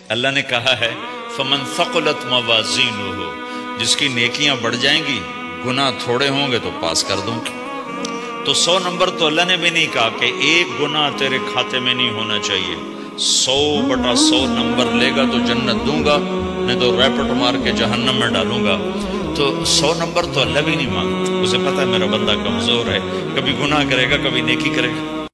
अल्लाह ने कहा है फमन फ़क़ुलत मवाज़ीनुहु, जिसकी नेकियां बढ़ जाएंगी गुनाह थोड़े होंगे तो पास कर दूंगी। तो 100 नंबर तो अल्लाह ने भी नहीं कहा कि एक गुनाह तेरे खाते में नहीं होना चाहिए। 100/100 नंबर लेगा तो जन्नत दूंगा, नहीं तो रैपट मार के जहन्नम में डालूंगा। तो 100 नंबर तो अल्लाह भी नहीं मांगता। उसे पता है मेरा बंदा कमजोर है, कभी गुनाह करेगा कभी नेकी करेगा।